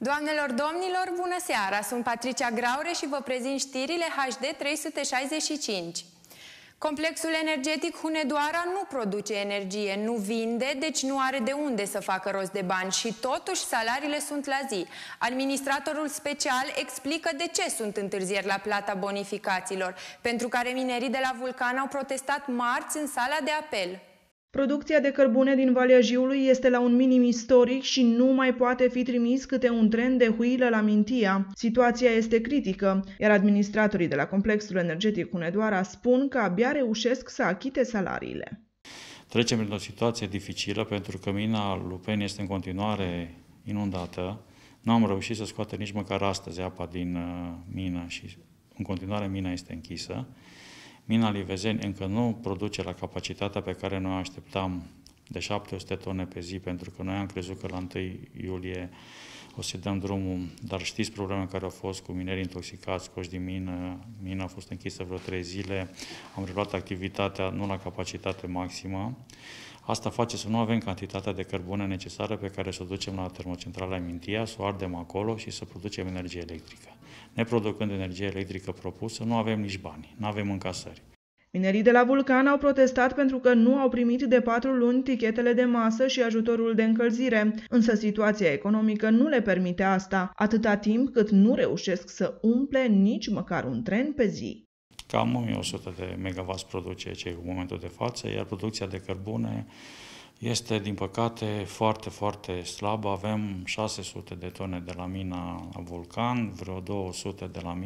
Doamnelor, domnilor, bună seara! Sunt Patricia Graure și vă prezint știrile HD 365. Complexul energetic Hunedoara nu produce energie, nu vinde, deci nu are de unde să facă rost de bani și totuși salariile sunt la zi. Administratorul special explică de ce sunt întârzieri la plata bonificațiilor, pentru care minerii de la Vulcan au protestat marți în sala de apel. Producția de cărbune din Valea Jiului este la un minim istoric și nu mai poate fi trimis câte un tren de Huilă la Mintia. Situația este critică, iar administratorii de la complexul energetic Hunedoara spun că abia reușesc să achite salariile. Trecem într-o situație dificilă pentru că mina Lupeni este în continuare inundată. Nu am reușit să scoatem nici măcar astăzi apa din mină și în continuare mina este închisă. Mina Livezeni încă nu produce la capacitatea pe care noi așteptam de 700 tone pe zi, pentru că noi am crezut că la 1 iulie o să dăm drumul, dar știți problemele care au fost cu minerii intoxicați, scoși din mină, mina a fost închisă vreo 3 zile, am reluat activitatea nu la capacitate maximă. Asta face să nu avem cantitatea de cărbune necesară pe care să o ducem la termocentrala Mintia, să o ardem acolo și să producem energie electrică. Neproducând energie electrică propusă, nu avem nici bani, nu avem încasări. Minerii de la Vulcan au protestat pentru că nu au primit de 4 luni tichetele de masă și ajutorul de încălzire, însă situația economică nu le permite asta, atâta timp cât nu reușesc să umple nici măcar un tren pe zi. Cam 1100 de megawatts produce cei în momentul de față, iar producția de cărbune este, din păcate, foarte, foarte slabă. Avem 600 de tone de la mina Vulcan, vreo 200 de la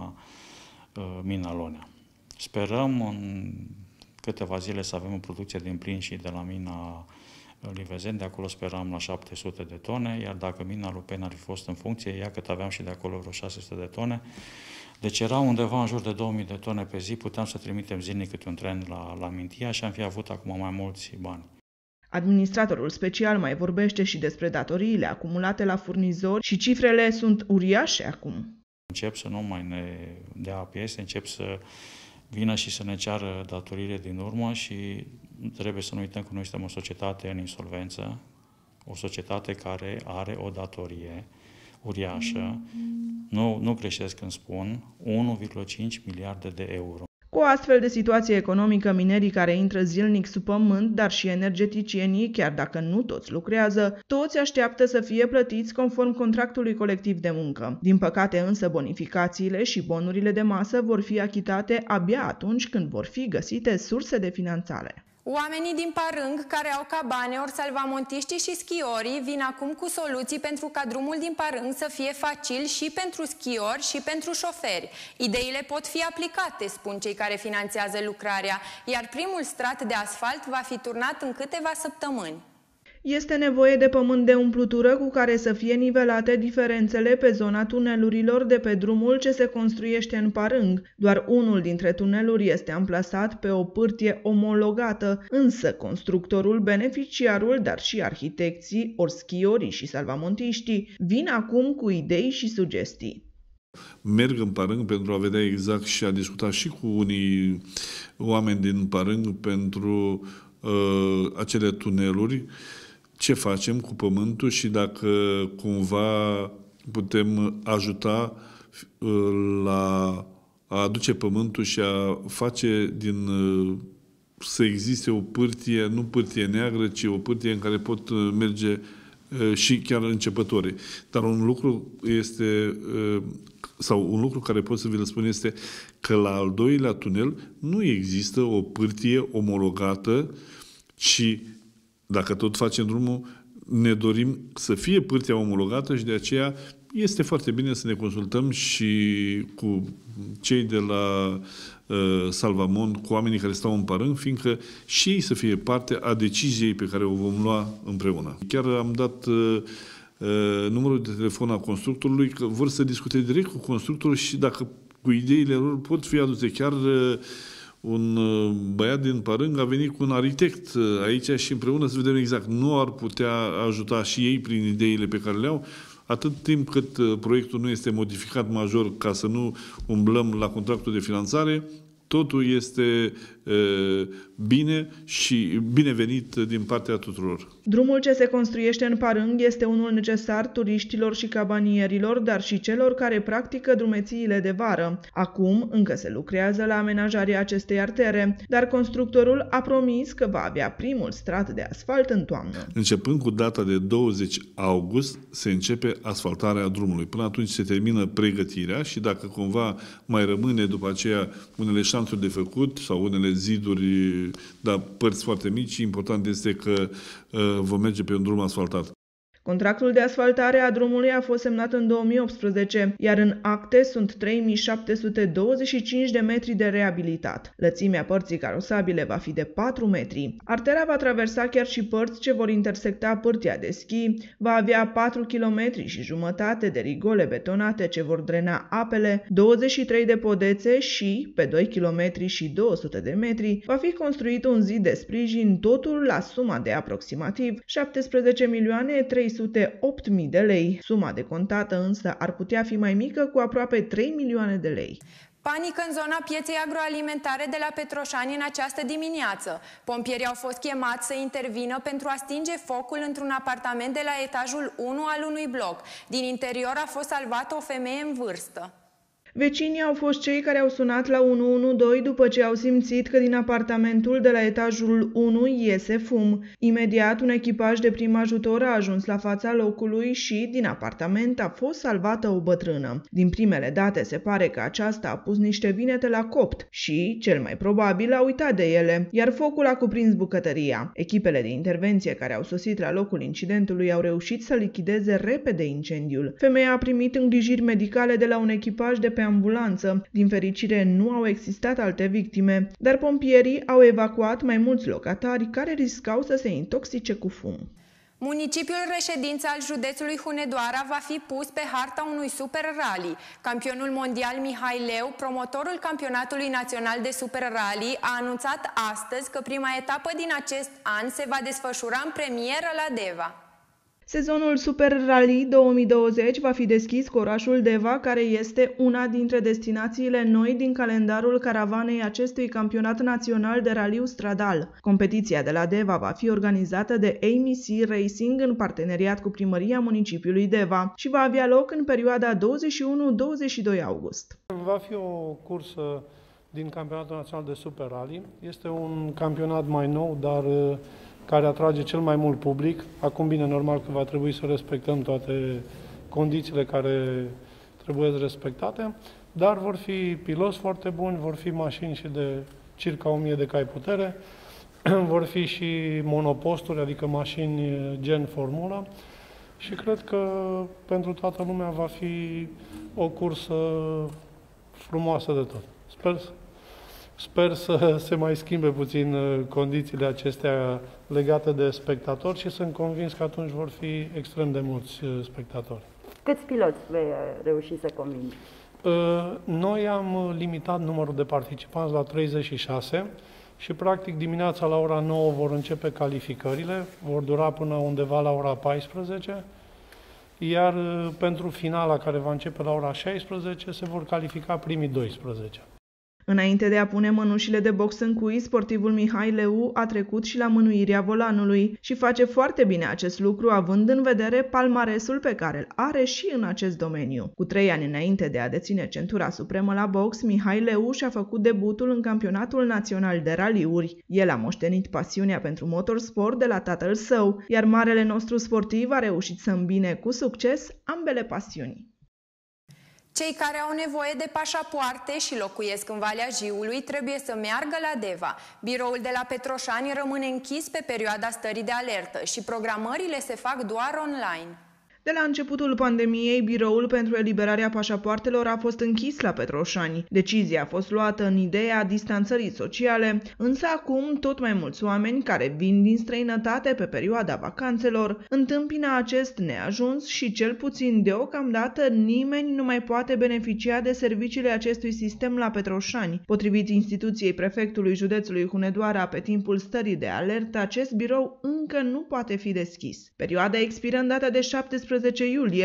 mina Lonea. Sperăm în câteva zile să avem o producție din plin și de la mina Livezeni, de acolo speram la 700 de tone, iar dacă mina Lupeni ar fi fost în funcție, ia cât aveam și de acolo vreo 600 de tone. Deci era undeva în jur de 2000 de tone pe zi, puteam să trimitem zilnic câte un tren la Mintia și am fi avut acum mai mulți bani. Administratorul special mai vorbește și despre datoriile acumulate la furnizori și cifrele sunt uriașe acum. Încep să nu mai ne dea piese, încep să vină și să ne ceară datoriile din urmă și trebuie să nu uităm că noi suntem o societate în insolvență, o societate care are o datorie uriașă, nu greșesc când spun, 1,5 miliarde de euro. Cu o astfel de situație economică, minerii care intră zilnic sub pământ, dar și energeticienii, chiar dacă nu toți lucrează, toți așteaptă să fie plătiți conform contractului colectiv de muncă. Din păcate însă bonificațiile și bonurile de masă vor fi achitate abia atunci când vor fi găsite surse de finanțare. Oamenii din Parâng, care au cabane, ori salvamontiștii și schiorii, vin acum cu soluții pentru ca drumul din Parâng să fie facil și pentru schiori și pentru șoferi. Ideile pot fi aplicate, spun cei care finanțează lucrarea, iar primul strat de asfalt va fi turnat în câteva săptămâni. Este nevoie de pământ de umplutură cu care să fie nivelate diferențele pe zona tunelurilor de pe drumul ce se construiește în Parâng. Doar unul dintre tuneluri este amplasat pe o pârtie omologată, însă constructorul, beneficiarul, dar și arhitecții, ori schiorii și salvamontiștii vin acum cu idei și sugestii. Merg în Parâng pentru a vedea exact și a discuta și cu unii oameni din Parâng pentru acele tuneluri, ce facem cu pământul și dacă cumva putem ajuta la a aduce pământul și a face să existe o pârtie, nu pârtie neagră, ci o pârtie în care pot merge și chiar începătorii. Dar un lucru care pot să vi-l spun este că la al doilea tunel nu există o pârtie omologată, ci dacă tot facem drumul, ne dorim să fie pârtia omologată și de aceea este foarte bine să ne consultăm și cu cei de la Salvamont, cu oamenii care stau în Parâng, fiindcă și ei să fie parte a deciziei pe care o vom lua împreună. Chiar am dat numărul de telefon al constructorului, că vor să discute direct cu constructorul și dacă cu ideile lor pot fi aduse. Chiar un băiat din Parâng a venit cu un arhitect aici și împreună să vedem exact. Nu ar putea ajuta și ei prin ideile pe care le au, atât timp cât proiectul nu este modificat major ca să nu umblăm la contractul de finanțare, totul este bine și binevenit din partea tuturor. Drumul ce se construiește în Parâng este unul necesar turiștilor și cabanierilor, dar și celor care practică drumețiile de vară. Acum încă se lucrează la amenajarea acestei artere, dar constructorul a promis că va avea primul strat de asfalt în toamnă. Începând cu data de 20 august se începe asfaltarea drumului. Până atunci se termină pregătirea și dacă cumva mai rămâne după aceea unele șanțuri de făcut sau unele ziduri, dar părți foarte mici, important este că vom merge pe un drum asfaltat. Contractul de asfaltare a drumului a fost semnat în 2018, iar în acte sunt 3725 de metri de reabilitat. Lățimea părții carosabile va fi de 4 metri. Artera va traversa chiar și părți ce vor intersecta pârtia de schi, va avea 4 km și jumătate de rigole betonate ce vor drena apele, 23 de podețe și, pe 2 km și 200 de metri, va fi construit un zid de sprijin, totul la suma de aproximativ 17.308.000 de lei. Suma decontată însă ar putea fi mai mică, cu aproape 3 milioane de lei. Panică în zona pieței agroalimentare de la Petroșani în această dimineață. Pompierii au fost chemați să intervină pentru a stinge focul într-un apartament de la etajul 1 al unui bloc. Din interior a fost salvată o femeie în vârstă. Vecinii au fost cei care au sunat la 112 după ce au simțit că din apartamentul de la etajul 1 iese fum. Imediat, un echipaj de prim ajutor a ajuns la fața locului și, din apartament, a fost salvată o bătrână. Din primele date, se pare că aceasta a pus niște vinete la copt și, cel mai probabil, a uitat de ele, iar focul a cuprins bucătăria. Echipele de intervenție care au sosit la locul incidentului au reușit să lichideze repede incendiul. Femeia a primit îngrijiri medicale de la un echipaj de pe ambulanță. Din fericire, nu au existat alte victime, dar pompierii au evacuat mai mulți locatari care riscau să se intoxice cu fum. Municipiul reședință al județului Hunedoara va fi pus pe harta unui super rally. Campionul mondial Mihai Leu, promotorul campionatului național de super rally, a anunțat astăzi că prima etapă din acest an se va desfășura în premieră la Deva. Sezonul Super Rally 2020 va fi deschis cu orașul Deva, care este una dintre destinațiile noi din calendarul caravanei acestui campionat național de raliu stradal. Competiția de la Deva va fi organizată de AMC Racing în parteneriat cu primăria municipiului Deva și va avea loc în perioada 21-22 august. Va fi o cursă din campionatul național de Super Rally. Este un campionat mai nou, dar care atrage cel mai mult public. Acum, bine, normal că va trebui să respectăm toate condițiile care trebuie respectate, dar vor fi piloți foarte buni, vor fi mașini și de circa 1000 de cai putere, vor fi și monoposturi, adică mașini gen formulă, și cred că pentru toată lumea va fi o cursă frumoasă de tot. Sper să se mai schimbe puțin condițiile acestea legate de spectatori și sunt convins că atunci vor fi extrem de mulți spectatori. Câți piloți vei reuși să convingi? Noi am limitat numărul de participanți la 36 și practic dimineața la ora 9 vor începe calificările, vor dura până undeva la ora 14, iar pentru finala, care va începe la ora 16, se vor califica primii 12. Înainte de a pune mănușile de box în cui, sportivul Mihai Leu a trecut și la mânuirea volanului și face foarte bine acest lucru, având în vedere palmaresul pe care îl are și în acest domeniu. Cu 3 ani înainte de a deține centura supremă la box, Mihai Leu și-a făcut debutul în campionatul național de raliuri. El a moștenit pasiunea pentru motorsport de la tatăl său, iar marele nostru sportiv a reușit să îmbine cu succes ambele pasiuni. Cei care au nevoie de pașapoarte și locuiesc în Valea Jiului trebuie să meargă la Deva. Biroul de la Petroșani rămâne închis pe perioada stării de alertă și programările se fac doar online. De la începutul pandemiei, biroul pentru eliberarea pașapoartelor a fost închis la Petroșani. Decizia a fost luată în ideea distanțării sociale, însă acum tot mai mulți oameni care vin din străinătate pe perioada vacanțelor întâmpină acest neajuns și, cel puțin deocamdată, nimeni nu mai poate beneficia de serviciile acestui sistem la Petroșani. Potrivit instituției prefectului județului Hunedoara, pe timpul stării de alertă, acest birou încă nu poate fi deschis. Perioada expiră în data de 17 iulie,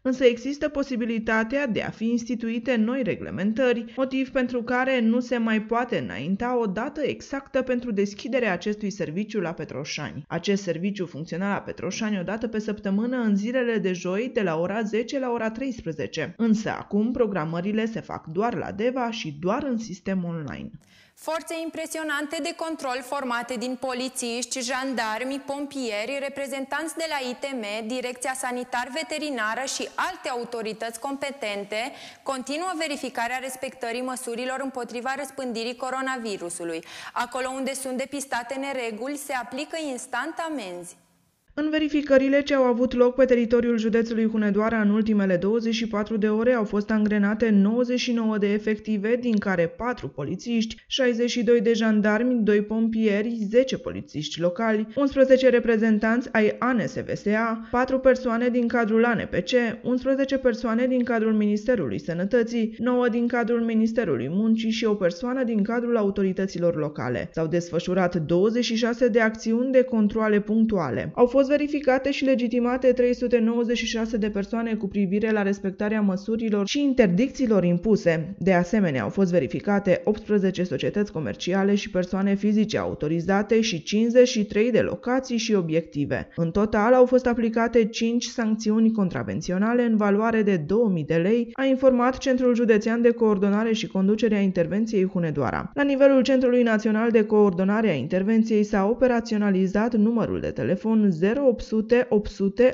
însă există posibilitatea de a fi instituite noi reglementări, motiv pentru care nu se mai poate înainta o dată exactă pentru deschiderea acestui serviciu la Petroșani. Acest serviciu funcționa la Petroșani o dată pe săptămână în zilele de joi de la ora 10 la ora 13, însă acum programările se fac doar la Deva și doar în sistem online. Forțe impresionante de control formate din polițiști, jandarmi, pompieri, reprezentanți de la ITM, Direcția Sanitar-Veterinară și alte autorități competente continuă verificarea respectării măsurilor împotriva răspândirii coronavirusului. Acolo unde sunt depistate nereguli, se aplică instant amenzi. În verificările ce au avut loc pe teritoriul județului Hunedoara în ultimele 24 de ore au fost angrenate 99 de efective, din care 4 polițiști, 62 de jandarmi, 2 pompieri, 10 polițiști locali, 11 reprezentanți ai ANSVSA, 4 persoane din cadrul ANPC, 11 persoane din cadrul Ministerului Sănătății, 9 din cadrul Ministerului Muncii și o persoană din cadrul autorităților locale. S-au desfășurat 26 de acțiuni de controale punctuale. Au fost verificate și legitimate 396 de persoane cu privire la respectarea măsurilor și interdicțiilor impuse. De asemenea, au fost verificate 18 societăți comerciale și persoane fizice autorizate și 53 de locații și obiective. În total au fost aplicate 5 sancțiuni contravenționale în valoare de 2000 de lei, a informat Centrul Județean de Coordonare și Conducere a Intervenției Hunedoara. La nivelul Centrului Național de Coordonare a Intervenției s-a operaționalizat numărul de telefon 0800 800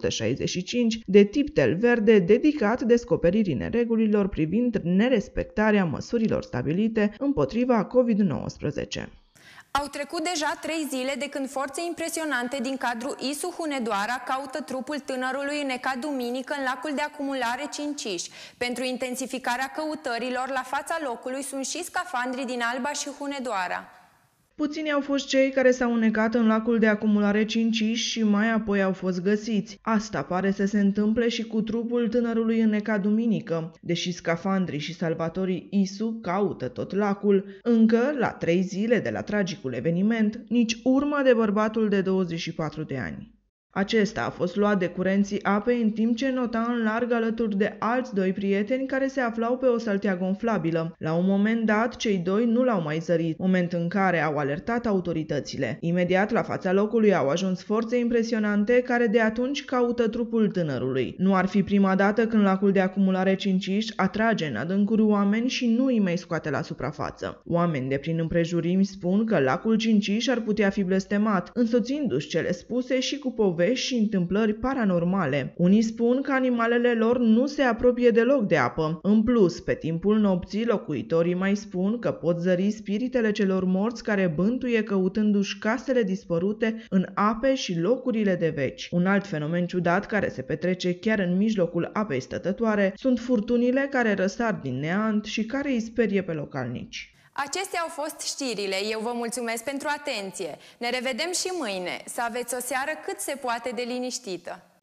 165 de tip tel verde dedicat descoperirii neregulilor privind nerespectarea măsurilor stabilite împotriva COVID-19. Au trecut deja 3 zile de când forțe impresionante din cadrul ISU Hunedoara caută trupul tânărului înnecat duminică în lacul de acumulare Cinciș. Pentru intensificarea căutărilor, la fața locului sunt și scafandrii din Alba și Hunedoara. Puțini au fost cei care s-au înnecat în lacul de acumulare Cinciș și mai apoi au fost găsiți. Asta pare să se întâmple și cu trupul tânărului înnecat duminică. Deși scafandrii și salvatorii ISU caută tot lacul, încă, la 3 zile de la tragicul eveniment, nici urmă de bărbatul de 24 de ani. Acesta a fost luat de curenții apei în timp ce nota în larg alături de alți 2 prieteni care se aflau pe o saltea gonflabilă. La un moment dat, cei 2 nu l-au mai zărit, moment în care au alertat autoritățile. Imediat la fața locului au ajuns forțe impresionante care de atunci caută trupul tânărului. Nu ar fi prima dată când lacul de acumulare Cinciș atrage în adâncuri oameni și nu îi mai scoate la suprafață. Oameni de prin împrejurimi spun că lacul Cinciș ar putea fi blestemat, însoțindu-și cele spuse și cu povești și întâmplări paranormale. Unii spun că animalele lor nu se apropie deloc de apă. În plus, pe timpul nopții, locuitorii mai spun că pot zări spiritele celor morți care bântuie căutându-și casele dispărute în ape și locurile de veci. Un alt fenomen ciudat care se petrece chiar în mijlocul apei stătătoare sunt furtunile care răsar din neant și care îi sperie pe localnici. Acestea au fost știrile. Eu vă mulțumesc pentru atenție. Ne revedem și mâine. Să aveți o seară cât se poate de liniștită.